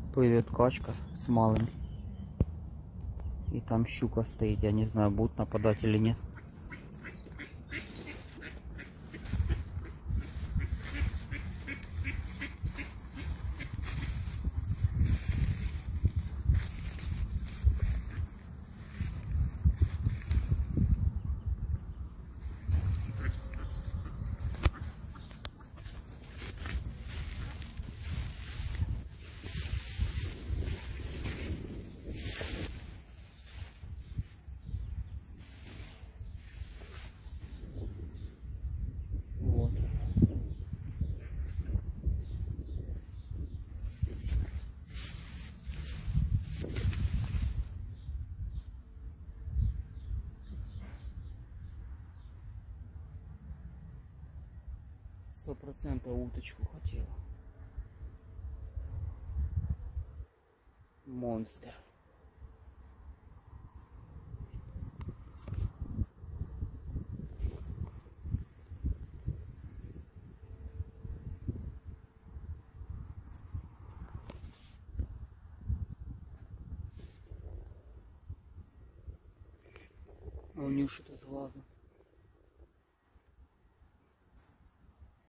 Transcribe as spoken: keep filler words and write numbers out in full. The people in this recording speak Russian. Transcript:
Плывет качка с малым. И там щука стоит. Я не знаю, будут нападать или нет. Вот. Сто процентов уточку хотела. Монстр. А у нее что-то с глазом.